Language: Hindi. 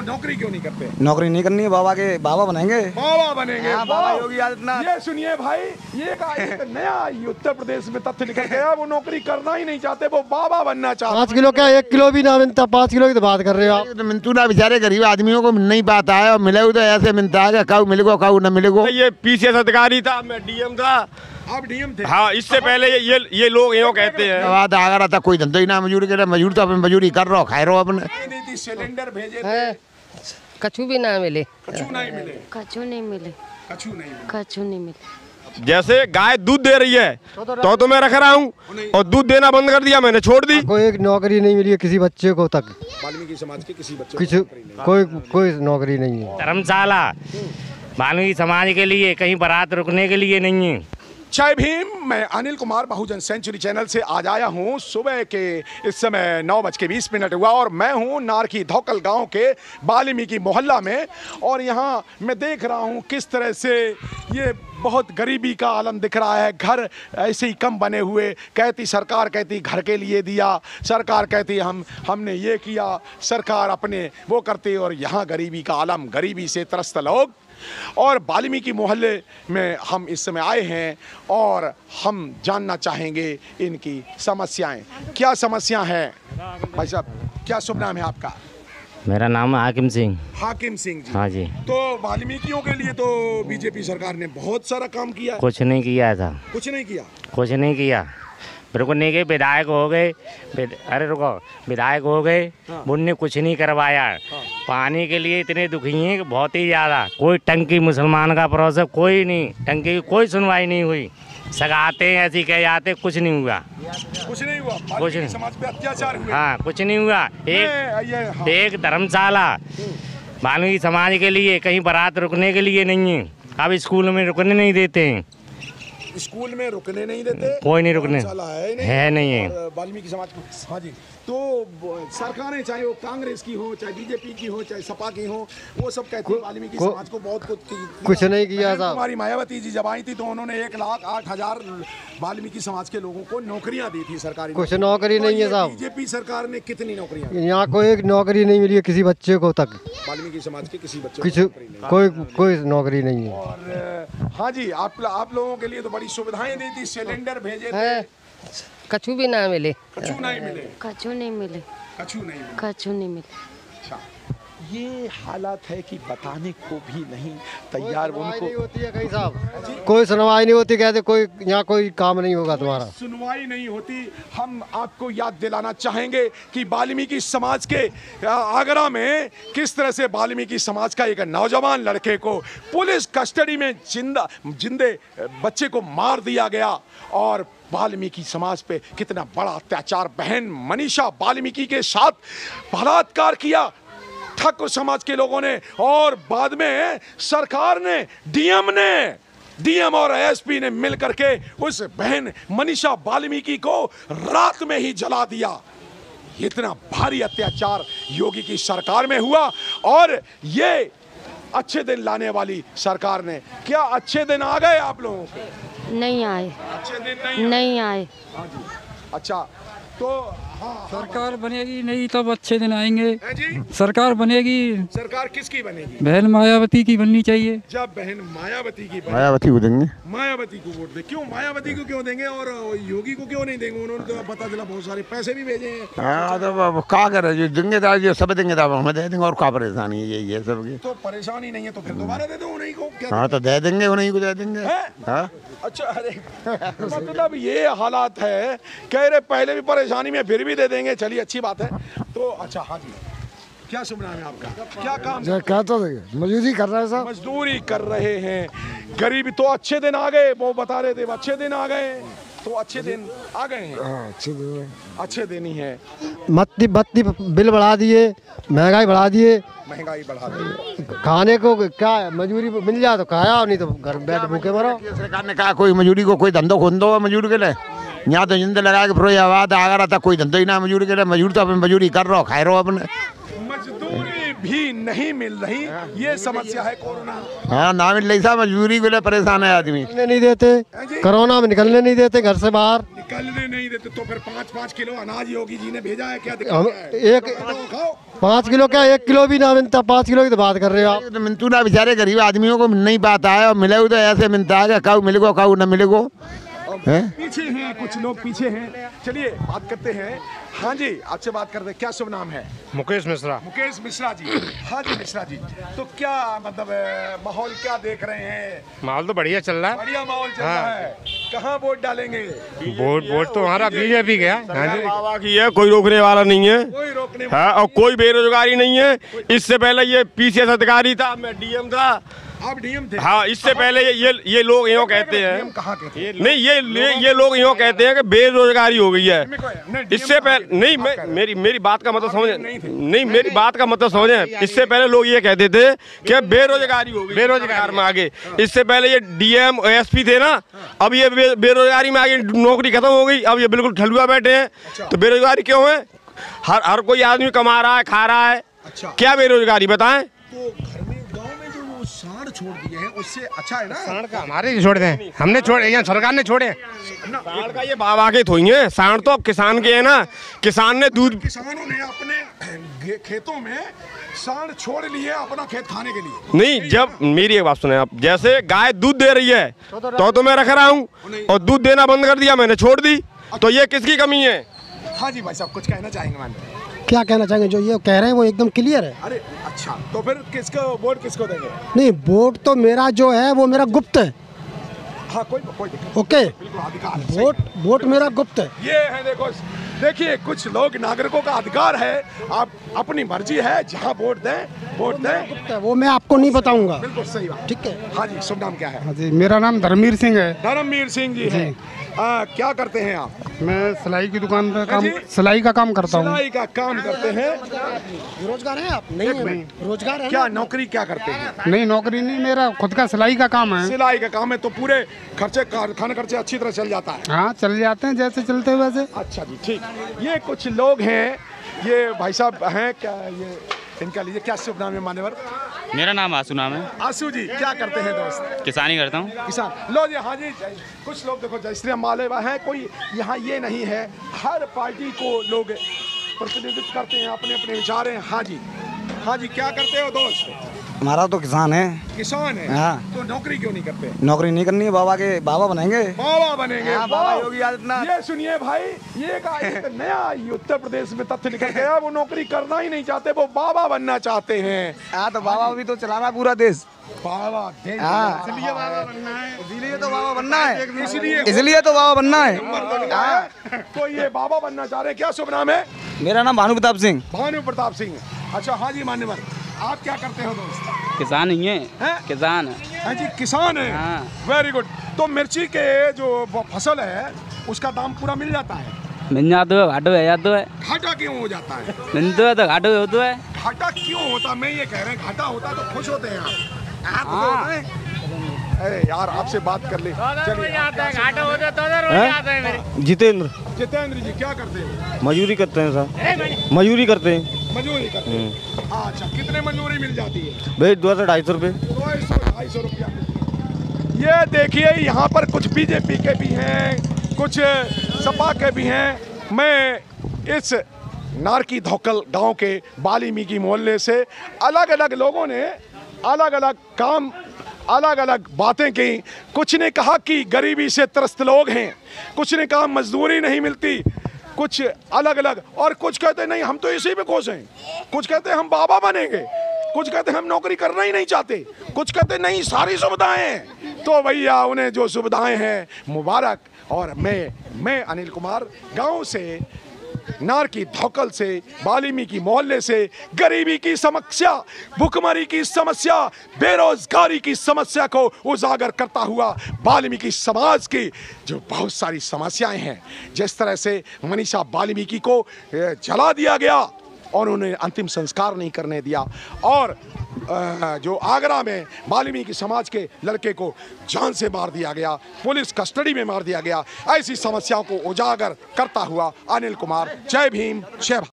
नौकरी क्यों नहीं करते? नौकरी नहीं करनी है, बाबा के बाबा बनेंगे। बाबा बनेंगे। बाबा योगी आदित्यनाथ। ये सुनिए भाई, ये एक नया उत्तर प्रदेश में तथ्य निकल गया। वो नौकरी करना ही नहीं चाहते, वो बाबा बनना चाहते। 5 किलो क्या 1 किलो भी ना मिलता, 5 किलो की तो बात कर रहे हो आप। तो मिलतू ना, बेचारे गरीब आदमियों को नहीं पाता है, और मिले तो ऐसे मिलता है कऊ मिलेगो कऊ न मिलेगो। ये पीसीएस अधिकारी था, मैं डीएम था। आप डीएम थे? हाँ, इससे पहले ये लोग यूँ कहते हैं। बात आ रहा था कोई धंधो ही ना मजदूरी के, मजदूर तो अपनी मजदूरी कर रहा हो, खाए रहो अपने। सिलेंडर भेजे थे, कछु भी ना मिले। कछु नहीं मिले। कछु नहीं मिले। कछु नहीं मिले। कछु नहीं मिले। जैसे गाय दूध दे रही है तो मैं रख रहा हूँ, और दूध देना बंद कर दिया मैंने, छोड़ दी। कोई एक नौकरी नहीं मिली है किसी बच्चे को तक। वाल्मीकि समाज के किसी बच्चे किसी कोई नौकरी नहीं है। धर्मशाला वाल्मीकि समाज के लिए, कहीं बारात रुकने के लिए नहीं है। जय भीम। मैं अनिल कुमार बहुजन सेंचुरी चैनल से आज आया हूँ। सुबह के इस समय 9:20 हुआ और मैं हूँ नारकी धौकल गांव के वाल्मीकि मोहल्ला में। और यहाँ मैं देख रहा हूँ किस तरह से ये बहुत गरीबी का आलम दिख रहा है। घर ऐसे ही कम बने हुए। कहती सरकार कहती घर के लिए दिया, सरकार कहती हमने ये किया, सरकार अपने वो करती, और यहाँ गरीबी का आलम, गरीबी से त्रस्त लोग। और वाल्मीकि मोहल्ले में हम इस समय आए हैं और हम जानना चाहेंगे इनकी समस्याएं। क्या समस्या है भाई साहब? क्या शुभ नाम है आपका? मेरा नाम है हाकिम सिंह। हाकिम सिंह जी। हाँ जी। तो वाल्मीकियों के लिए तो बीजेपी सरकार ने बहुत सारा काम किया। कुछ नहीं किया था। कुछ नहीं किया। कुछ नहीं किया। बिल्कुल नहीं गए। विधायक हो गए, अरे रुको, विधायक हो गए, उनने कुछ नहीं करवाया। पानी के लिए इतने दुखी हैं कि बहुत ही ज़्यादा। कोई टंकी मुसलमान का प्रोसेस कोई नहीं, टंकी की कोई सुनवाई नहीं हुई। सगाते हैं ऐसे कह जाते, कुछ नहीं हुआ। कुछ नहीं हुआ। कुछ नहीं। समाज पे अत्याचार हुए। हाँ, कुछ नहीं हुआ। एक धर्मशाला वाल्मीकि समाज के लिए, कहीं बारात रुकने के लिए नहीं है। अब स्कूल में रुकने नहीं देते हैं। स्कूल में रुकने नहीं देते, कोई नहीं रुकने है नहीं है। वाल्मीकि समाज को। हाँ जी। तो सरकारें चाहे वो कांग्रेस की हो, चाहे बीजेपी की हो, चाहे सपा की हो, वो सब कहती है वाल्मीकि समाज को बहुत कुछ नहीं किया था। हमारी मायावती जी जब आई थी तो उन्होंने 1,08,000 वाल्मीकि समाज के लोगों को नौकरियां दी थी सरकारी। कुछ नौकरी नहीं है साहब। बीजेपी सरकार ने कितनी नौकरियां? यहाँ कोई एक नौकरी नहीं मिली है किसी बच्चे को तक। वाल्मीकि समाज के किसी बच्चे को कोई नौकरी नहीं है। और हाँ जी, आप लोगों के लिए तो बड़ी सुविधाएं दी थी, सिलेंडर भेजे थे। कछु भी ना मिले। कछु नहीं मिले। कछु नहीं मिले। कछु नहीं मिले। कछु नहीं मिले। अच्छा, ये हालत है कि बताने को भी नहीं तैयार। उनको नहीं होती है कहीं साहब, कोई सुनवाई नहीं होती। कहते कोई यहाँ कोई काम नहीं होगा तुम्हारा। सुनवाई नहीं होती। हम आपको याद दिलाना चाहेंगे कि वाल्मीकि समाज के आगरा में किस तरह से वाल्मीकि समाज का एक नौजवान लड़के को पुलिस कस्टडी में जिंदे बच्चे को मार दिया गया। और वाल्मीकि समाज पे कितना बड़ा अत्याचार, बहन मनीषा वाल्मीकि के साथ बलात्कार किया ठाकुर समाज के लोगों ने। और बाद में सरकार ने, डीएम और एसपी ने मिलकर के उस बहन मनीषा वाल्मीकि को रात में ही जला दिया। इतना भारी अत्याचार योगी की सरकार में हुआ। और ये अच्छे दिन लाने वाली सरकार ने, क्या अच्छे दिन आ गए आप लोगों को? नहीं आए। अच्छे दिन नहीं आए। हाँ जी। अच्छा, तो हाँ, सरकार बनेगी नहीं तब अच्छे दिन आएंगे। जी? सरकार बनेगी। सरकार किसकी बनेगी? बहन मायावती की बननी चाहिए। जब बहन मायावती की मायावती को देंगे। मायावती को वोट दे। क्यों मायावती को क्यों देंगे और योगी को क्यों नहीं देंगे? उन्होंने तो पता चला बहुत सारे पैसे भी भेजे हैं। हाँ, तो क्या करे, जो देंगे जो सब देंगे तो हमें दे देंगे। और क्या परेशानी है? यही है सबकी। तो परेशानी नहीं है तो फिर दोबारा दे दो उन्हीं को। हाँ, तो दे देंगे, उन्हीं को दे देंगे। हाँ, अच्छा, अरे मतलब ये हालात है, कह रहे पहले भी परेशानी में फिर भी दे देंगे। चलिए, अच्छी बात है। तो अच्छा, हाँ जी, क्या शुभ नाम है आपका? क्या काम? क्या तो मजदूरी कर रहे हैं साहब। मजदूरी कर रहे हैं। गरीबी तो अच्छे दिन आ गए, वो बता रहे थे अच्छे दिन आ गए। तो अच्छे दिन आ गए हैं। अच्छे दिन ही है। बत्ती बिल बढ़ा दिए, महंगाई बढ़ा दिए। महंगाई बढ़ा दी। खाने को क्या मजदूरी मिल जाए तो खाया, नहीं तो घर बैठ भूखे मरो। सरकार ने कहा कोई मजदूरी को कोई धंधो खोल दो मजदूर के लिए। यहाँ तो जिंदे लगा के फिरोजाबाद आगरा था, कोई धंधो ही ना मजदूरी के लिए। मजदूर तो अपनी मजदूरी कर रहा हो, खाए रहो अपने। मजदूरी भी नहीं मिल रही, ये समस्या है। कोरोना हाँ, ना मिल रही साहब, मजदूरी के लिए परेशान है आदमी। निकलने नहीं देते, कोरोना में निकलने नहीं देते घर से बाहर। निकलने नहीं देते तो फिर 5-5 किलो अनाज योगी जी ने भेजा है, क्या हम दिक्कत है? एक खाओ। 5 किलो क्या 1 किलो भी ना मिलता, 5 किलो की तो बात कर रहे हो आप। तो मिलतू ना बेचारे गरीब आदमियों को नहीं पाता है, और मिले तो ऐसे मिलता है कि काऊ मिलेगो काऊ न मिलेगो है। पीछे हैं कुछ लोग, पीछे हैं, चलिए बात करते हैं। हाँ जी, आपसे बात करते हैं, क्या शुभ नाम है? मुकेश मिश्रा। मुकेश मिश्रा जी। हाँ जी मिश्रा जी, तो क्या मतलब माहौल क्या देख रहे हैं? माहौल तो बढ़िया चल रहा है। बढ़िया माहौल चल रहा है। कहाँ वोट डालेंगे? वोट तो हमारा बीजेपी गया। बाबा की है, कोई रोकने वाला नहीं है। कोई रोकने हाँ, और कोई बेरोजगारी नहीं है। इससे पहले ये पीसीएस अधिकारी था, मैं डीएम था। आप डीएम थे? हाँ, इससे पहले ये लोग यूँ कहते हैं। डीएम कहाँ के थे? नहीं, ये लोग यूँ कहते हैं कि बेरोजगारी हो गई है। इससे पहले नहीं, मेरी बात का मतलब समझे। नहीं, मेरी बात का मतलब समझे। इससे पहले लोग ये कहते थे कि बेरोजगारी हो गई, बेरोजगार में आगे। इससे पहले ये डीएम एसपी थे ना, अब ये बेरोजगारी में आगे नौकरी खत्म हो गई, अब ये बिल्कुल ठलुआ बैठे हैं। तो बेरोजगारी क्यों है? हर कोई आदमी कमा रहा है, खा रहा है, क्या बेरोजगारी बताएं? तो घर में गांव में जो वो सांड छोड़ दिए हैं उससे अच्छा है ना? सांड का हमारे छोड़ दें, हमने छोड़े या सरकार ने छोड़े? सांड का ये बाबा के थोड़ी है, सांड तो अब किसान के है ना। किसान ने दूध, किसानों ने अपने खेतों में सांड छोड़ लिए अपना खेत खाने के लिए। नहीं, जब मेरी एक बात सुने आप, जैसे गाय दूध दे रही है तो मैं रख रहा हूँ, और दूध देना बंद कर दिया, मैंने छोड़ दी, तो ये किसकी कमी है? हाँ जी भाई साहब, कुछ कहना चाहेंगे? मान क्या कहना चाहेंगे? जो ये कह रहे हैं वो एकदम क्लियर है। अरे अच्छा, तो फिर किसको वोट किसको देंगे? नहीं, वोट तो मेरा जो है वो मेरा गुप्त है। हाँ, कोई दिक्कत ओके, बिल्कुल अधिकार है। वोट मेरा गुप्त है। ये है, देखिए कुछ लोग, नागरिकों का अधिकार है, आप अपनी मर्जी है, जहाँ वोट दें। गुप्त है, वो मैं आपको नहीं बताऊंगा। बिल्कुल सही बात। ठीक है। हाँ जी, शुभ नाम क्या है? हाँ जी, मेरा नाम धर्मवीर सिंह है। धर्मवीर सिंह जी है। क्या करते हैं आप? मैं सिलाई की दुकान पे काम, जी? सिलाई का काम करता हूँ। सिलाई का काम करते हैं। रोजगार है आप? नहीं है। रोजगार है? क्या नौकरी क्या करते हैं? नहीं, नौकरी नहीं, मेरा खुद का सिलाई का काम है। सिलाई का काम है, तो पूरे खर्चे, कारखाना खर्चे अच्छी तरह चल जाता है? हाँ, चल जाते हैं जैसे चलते हैं वैसे। अच्छा जी, ठीक। ये कुछ लोग हैं, ये भाई साहब हैं, क्या ये इनका लीजिए, क्या शुभ नाम है मान्यवर? मेरा नाम आसू नाम है। आसू जी, क्या करते हैं दोस्त? किसानी करता हूँ। किसान। लो जी, हाँ जी, कुछ लोग देखो जय श्री राम वाले हैं, कोई यहाँ ये नहीं है, हर पार्टी को लोग प्रतिनिधित्व करते हैं, अपने अपने विचार हैं। हाँ जी, हाँ जी, क्या करते हो दोस्त? हमारा तो किसान है। किसान है? हाँ। तो नौकरी क्यों नहीं करते? नौकरी नहीं करनी है, बाबा बनेंगे। बाबा बनेंगे? हाँ, बाबा योगी आदित्यनाथ। ये सुनिए भाई, ये एक नया उत्तर प्रदेश में तथ्य निकल गया, वो नौकरी करना ही नहीं चाहते, वो बाबा बनना चाहते हैं। हाँ, तो बाबा भी तो चलाना पूरा देश। बाबा देश, हाँ, इसलिए बाबा बनना है, इसलिए तो बाबा बनना है, इसलिए तो बाबा बनना है। तो ये बाबा बनना चाह रहे हैं। क्या शुभ नाम है? मेरा नाम भानु प्रताप सिंह। भानु प्रताप सिंह। अच्छा, हाँ जी मान्यवर, आप क्या करते हो दोस्त? किसान ही है, किसान है। हाँ जी, किसान है। हाँ। Very good. तो मिर्ची के जो फसल है उसका दाम पूरा मिल जाता है? मिल जाते है, घाटो है जाते है। घाटा क्यों हो जाता है? मिलते है तो घाटो होते है। घाटा क्यों होता? मैं ये कह रहा हूँ, घाटा होता तो खुश होते हैं आप। हाँ। अरे यार, आपसे बात कर ले। जितेंद्र। जितेंद्र जी, क्या करते हो? मजदूरी करते हैं साहब, मजदूरी करते हैं मजदूरी करते हैं। अच्छा, कितने मजदूरी मिल जाती है? भाई 200-250 रुपये। 200-250 रुपया। ये देखिए, यहाँ पर कुछ बीजेपी के भी हैं, कुछ सपा के भी हैं। मैं इस नारकी धोकल गांव के वाल्मीकि मोहल्ले से अलग अलग लोगों ने अलग अलग काम, अलग अलग बातें की। कुछ ने कहा कि गरीबी से त्रस्त लोग हैं, कुछ ने कहा मजदूरी नहीं मिलती, कुछ अलग अलग, और कुछ कहते नहीं हम तो इसी में खुश हैं, कुछ कहते हम बाबा बनेंगे, कुछ कहते हम नौकरी करना ही नहीं चाहते, कुछ कहते नहीं सारी सुविधाएं हैं। तो भैया, उन्हें जो सुविधाएं हैं मुबारक। और मैं अनिल कुमार गांव से, नारकी धौकल से, वाल्मीकि मोहल्ले से गरीबी की समस्या, भुखमरी की समस्या, बेरोजगारी की समस्या को उजागर करता हुआ वाल्मीकि समाज की जो बहुत सारी समस्याएं हैं, जिस तरह से मनीषा वाल्मीकि को जला दिया गया और उन्हें अंतिम संस्कार नहीं करने दिया, और जो आगरा में वाल्मीकि समाज के लड़के को जान से मार दिया गया, पुलिस कस्टडी में मार दिया गया, ऐसी समस्याओं को उजागर करता हुआ अनिल कुमार। जय भीम, जय भारत।